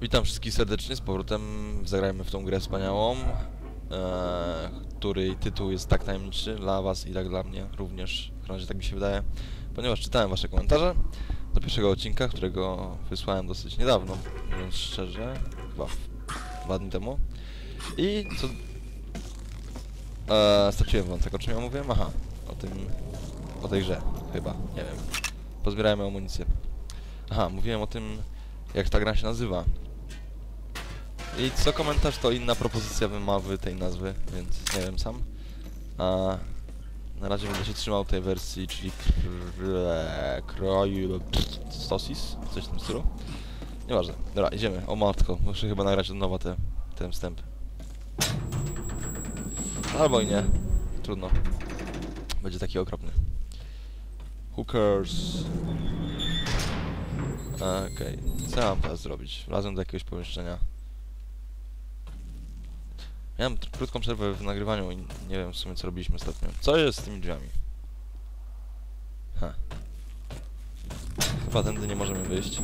Witam wszystkich serdecznie, z powrotem zagrajmy w tą grę wspaniałą, której tytuł jest tak tajemniczy dla was i tak dla mnie również, w razie tak mi się wydaje, ponieważ czytałem wasze komentarze do pierwszego odcinka, którego wysłałem dosyć niedawno, mówiąc szczerze, chyba 2 dni temu. I co... straciłem wątek, o czym ja mówiłem? Aha, o tej grze, chyba, nie wiem. Pozbierałem amunicję. Aha, mówiłem o tym, jak ta gra się nazywa. I co komentarz, to inna propozycja wymowy tej nazwy, więc nie wiem sam. A na razie będę się trzymał tej wersji, czyli kroju sosis, coś w tym stylu. Nieważne. Dobra, idziemy. O matko, muszę chyba nagrać od nowa ten wstęp. Albo i nie. Trudno. Będzie taki okropny. Hookers. Okej. Co ja mam teraz zrobić? Wlazłem do jakiegoś pomieszczenia. Miałem krótką przerwę w nagrywaniu i nie wiem w sumie co robiliśmy ostatnio. Co jest z tymi drzwiami? Ha. Chyba tędy nie możemy wyjść.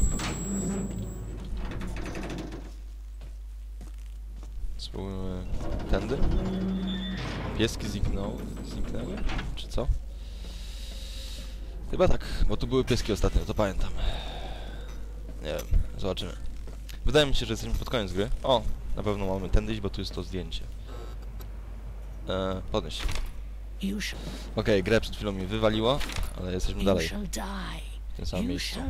Spróbujmy tędy. Pieski zniknęły? Czy co? Chyba tak, bo tu były pieski ostatnio, to pamiętam. Nie wiem, zobaczymy. Wydaje mi się, że jesteśmy pod koniec gry. O, na pewno mamy tędy iść, bo tu jest to zdjęcie. Podnieś. Okej, grę przed chwilą mi wywaliło, ale jesteśmy dalej. W tym samym miejscu.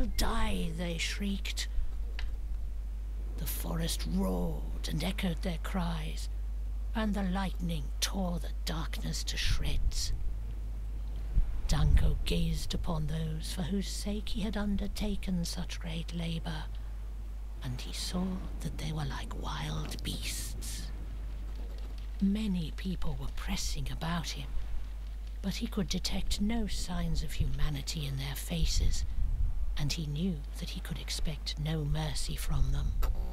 The forest roared and echoed their cries, and the lightning tore the darkness to shreds. Danko gazed upon those for whose sake he had undertaken such great labor, and he saw that they were like wild beasts. Many people were pressing about him, but he could detect no signs of humanity in their faces, and he knew that he could expect no mercy from them.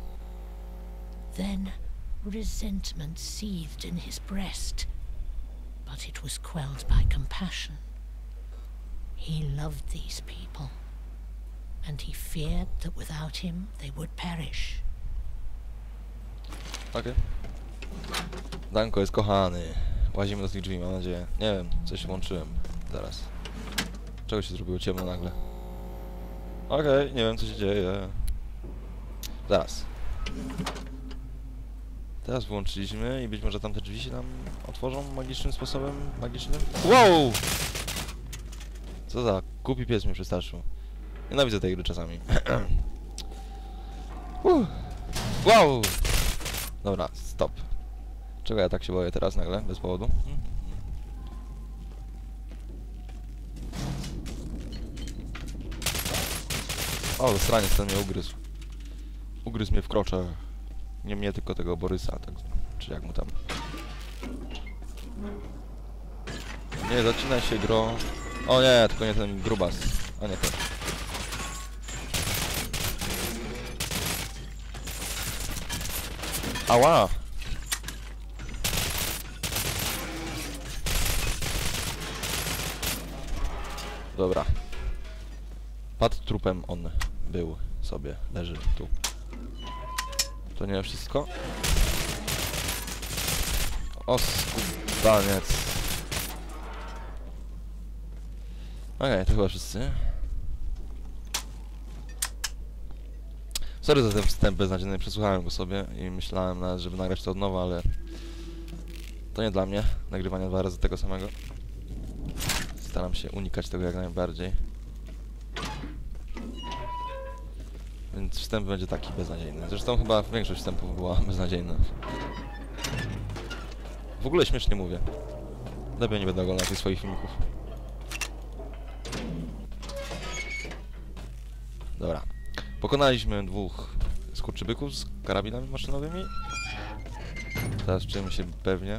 Then resentment seethed in his breast, but it was quelled by compassion. He loved these people, and he feared that without him they would perish. Okej. Danko jest kochany. Łazimy do tych drzwi, mam nadzieję. Nie wiem, coś włączyłem. Zaraz. Czego się zrobiło ciemno nagle? Okej, nie wiem co się dzieje. Zaraz. Teraz włączyliśmy i być może tamte drzwi się nam otworzą magicznym sposobem. Magicznym. Wow! Co za głupi pies mnie przestraszył. Nienawidzę tej gry czasami. Wow! Dobra, stop. Czego ja tak się boję teraz nagle, bez powodu? O, straniec ten mnie ugryzł. Ugryzł mnie w krocze. Nie mnie, tylko tego Borysa, tak, czy jak mu tam. Nie, zaczyna się gro. O nie, tylko nie ten grubas. A nie ten. Ała! Dobra. Padł trupem on. Był sobie. Leży tu. To nie wszystko. O skubaniec. Okej, to chyba wszyscy. Sorry za ten wstęp beznadziejny, przesłuchałem go sobie i myślałem nawet, żeby nagrać to od nowa, ale to nie dla mnie, nagrywania 2 razy tego samego. Staram się unikać tego jak najbardziej. Więc wstęp będzie taki beznadziejny. Zresztą chyba większość wstępów była beznadziejna. W ogóle śmiesznie mówię. Lepiej nie będę oglądał tych swoich filmików. Dobra. Pokonaliśmy 2 skurczybyków z karabinami maszynowymi. Teraz czujemy się pewnie.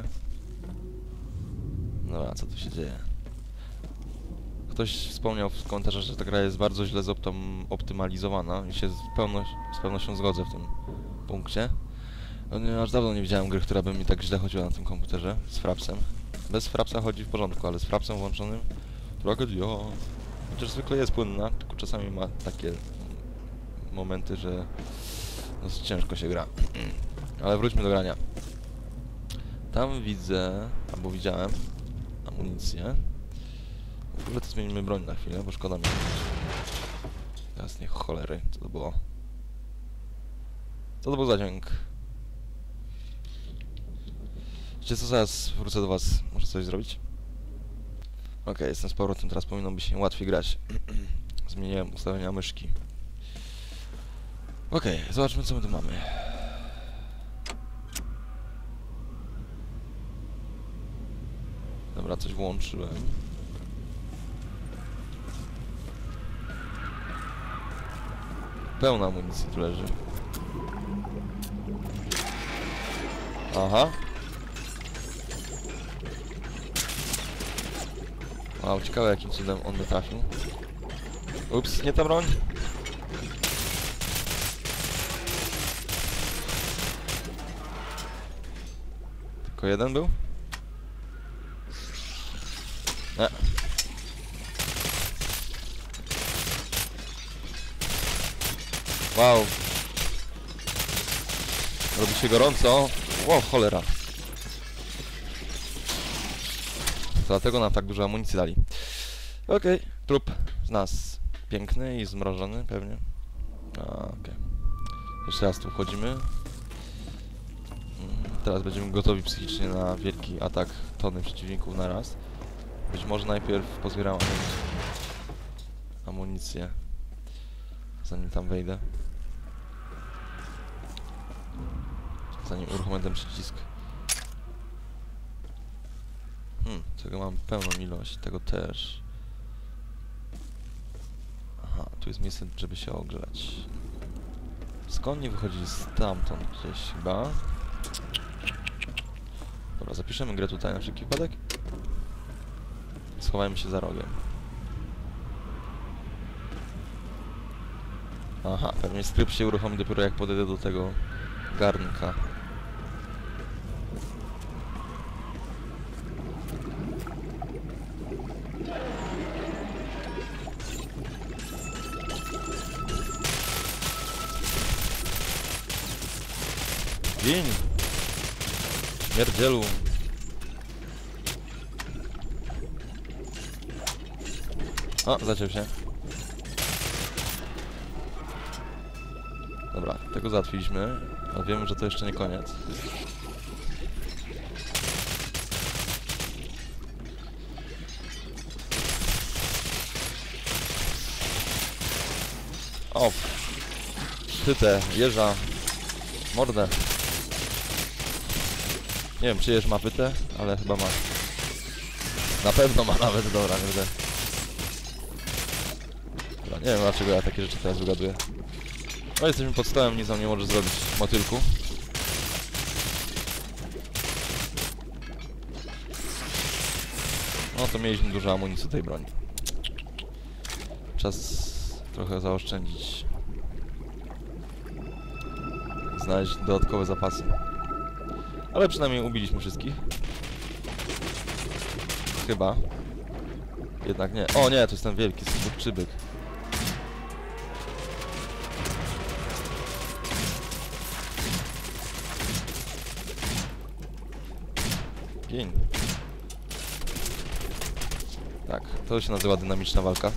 Dobra, co tu się dzieje? Ktoś wspomniał w komentarzach, że ta gra jest bardzo źle optymalizowana i się z pewnością zgodzę w tym punkcie. Aż dawno nie widziałem gry, która by mi tak źle chodziła na tym komputerze z frapsem. Bez frapsa chodzi w porządku, ale z frapsem włączonym tragedia. Chociaż zwykle jest płynna, tylko czasami ma takie momenty, że Dosyć ciężko się gra. Ale wróćmy do grania. Tam widzę, albo widziałem amunicję. W ogóle to zmienimy broń na chwilę, bo szkoda mi. Jasnie, cholery, co to było? Co to był za dźwięk? Wiecie co, zaraz wrócę do was. Muszę coś zrobić. Okej, jestem z powrotem, teraz powinno by się łatwiej grać. Zmieniłem ustawienia myszki. Okej, zobaczmy co my tu mamy. Dobra, coś włączyłem. Pełna amunicji tu leży. Aha. Wow, ciekawe jakim cudem on by trafił. Ups, nie ta broń. Tylko jeden był? Nie. Wow. Robi się gorąco. Wow, cholera. Dlatego nam tak dużo amunicji dali. Okej, trup z nas. Piękny i zmrożony pewnie. Okej. Jeszcze raz tu wchodzimy. Teraz będziemy gotowi psychicznie na wielki atak tony przeciwników na raz. Być może najpierw pozbieram amunicję, zanim tam wejdę. Zanim uruchomię ten przycisk. Tego mam pełną ilość, tego też. Aha, tu jest miejsce, żeby się ogrzać. Skąd nie wychodzi stamtąd gdzieś chyba. Dobra, zapiszemy grę tutaj na wszelki wypadek. Schowajmy się za rogiem. Aha, pewnie skrypt się uruchomi dopiero jak podejdę do tego garnka. Gin! Śmierdzielu! O, zaciął się. Dobra, tego załatwiliśmy, ale wiemy, że to jeszcze nie koniec. O! Pytę, jeża, mordę. Nie wiem, czy jeż ma pytę, ale chyba ma. Na pewno ma nawet, dobra, nie wiem. Dobra, nie wiem dlaczego ja takie rzeczy teraz wygaduję. No jesteśmy pod stołem, nic nam nie może zrobić motylku. No to mieliśmy dużo amunicji tej broni. Czas trochę zaoszczędzić. Znaleźć dodatkowe zapasy. Ale przynajmniej ubiliśmy wszystkich. Chyba. Jednak nie. O nie, to jest ten wielki skurczybyk. Gień. Tak, to się nazywa dynamiczna walka.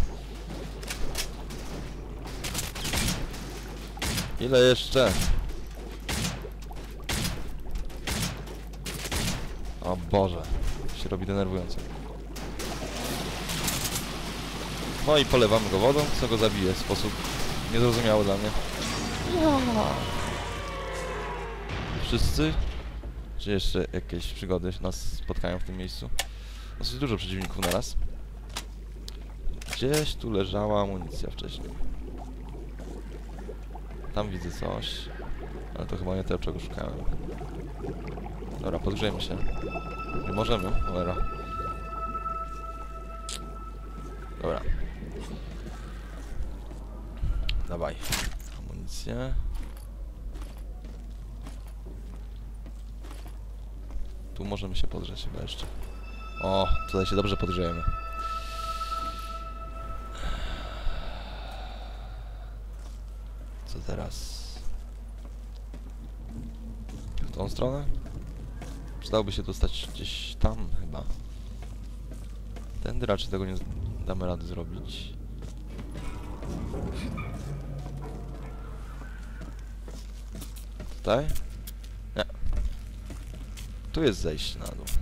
Ile jeszcze? O Boże, się robi denerwująco. No i polewamy go wodą, co go zabije w sposób niezrozumiały dla mnie. Wszyscy? Czy jeszcze jakieś przygody nas spotkają w tym miejscu? Dosyć dużo przeciwników naraz. Gdzieś tu leżała amunicja wcześniej. Tam widzę coś. Ale to chyba nie to, czego szukałem. Dobra, podgrzejmy się. Nie możemy, cholera. Dobra. Dawaj. Amunicję. Tu możemy się podgrzeć chyba jeszcze. O, tutaj się dobrze podgrzejemy. Co teraz? tą stronę? Przydałoby się dostać gdzieś tam chyba. Tędy raczej tego nie damy rady zrobić. Tutaj? Nie. Tu jest zejście na dół.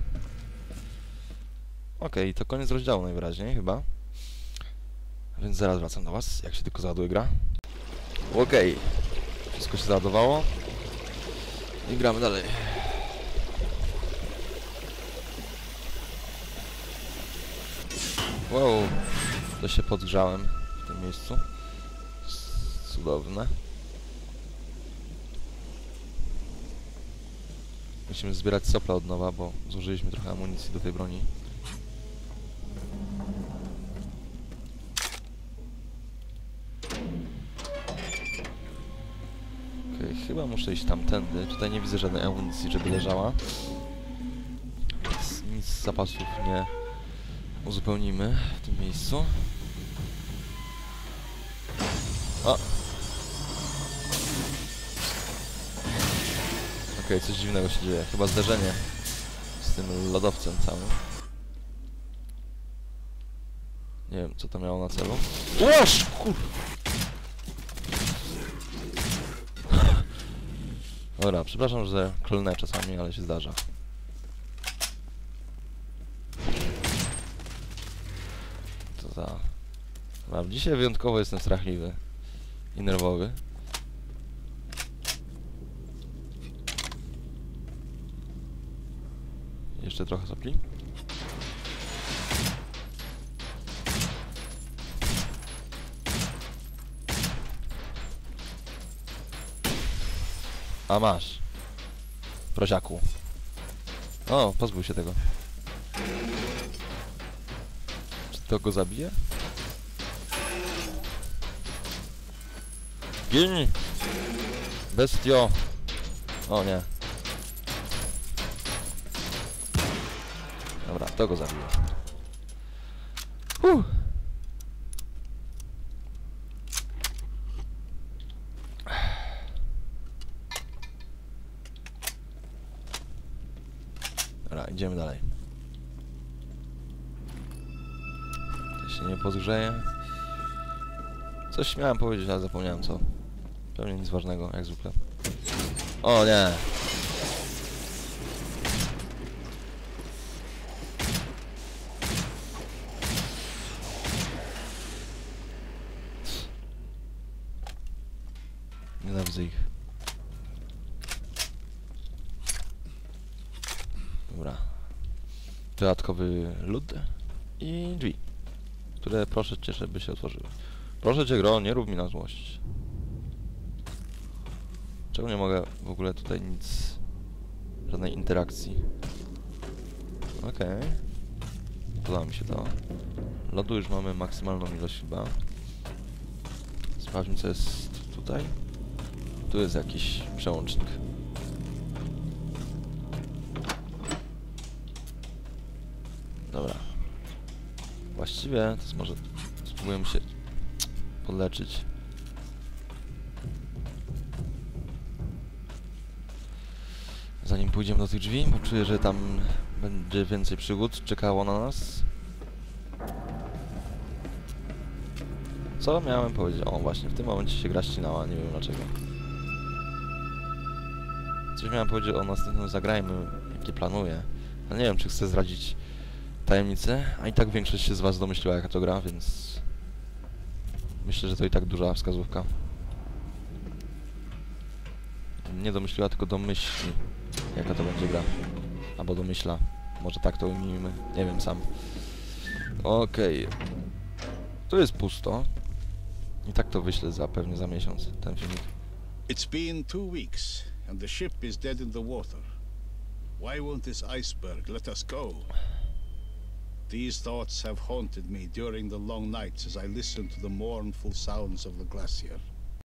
Okej, to koniec rozdziału najwyraźniej chyba. Więc zaraz wracam do was, jak się tylko załaduje gra. Okej. Wszystko się załadowało. I gramy dalej. Wow. To się podgrzałem w tym miejscu. Cudowne. Musimy zbierać sopla od nowa, bo zużyliśmy trochę amunicji do tej broni. Okej, chyba muszę iść tamtędy. Tutaj nie widzę żadnej amunicji, żeby leżała. Więc nic z zapasów nie uzupełnimy w tym miejscu. O! Okej, coś dziwnego się dzieje. Chyba zderzenie z tym lodowcem całym. Nie wiem, co to miało na celu. Łoż! Kur... Dobra, przepraszam, że klnę czasami, ale się zdarza. Co za... Dobra, dzisiaj wyjątkowo jestem strachliwy i nerwowy. Jeszcze trochę sopli. A masz. Prosiaku. O, pozbył się tego. Czy to go zabije? Gin! Bestio! O nie. Dobra, to go zabiło. Dobra, idziemy dalej. To się nie podgrzeje. Coś miałem powiedzieć, ale zapomniałem co. Pewnie nic ważnego, jak zwykle. O nie! Nienawidzę ich. Dobra. Dodatkowy lód i drzwi, które proszę cię, żeby się otworzyły. Proszę cię, gro, nie rób mi na złość. Czemu nie mogę w ogóle tutaj nic... żadnej interakcji? Okej. Podoba mi się to. Lodu już mamy maksymalną ilość chyba. Sprawdźmy, co jest tutaj. Tu jest jakiś przełącznik. Dobra. Właściwie to jest może... spróbujemy się podleczyć. Zanim pójdziemy do tych drzwi, bo czuję, że tam będzie więcej przygód czekało na nas. Co miałem powiedzieć? O, właśnie, w tym momencie się gra ścinała, nie wiem dlaczego. Coś miałem powiedzieć o następnym zagrajmy, jakie planuję. No nie wiem, czy chcę zdradzić tajemnicę, a i tak większość się z was domyśliła, jaka to gra, więc... myślę, że to i tak duża wskazówka. Nie domyśliła, tylko domyśli, jaka to będzie gra. Albo domyśla. Może tak to ujmijmy. Nie wiem sam. Okej. Tu jest pusto. I tak to wyślę pewnie za miesiąc, ten filmik. It's been 2 weeks, and the ship is dead in the water. Why won't this iceberg let us go? These thoughts have haunted me during the long nights as I listen to the mournful sounds of the glacier.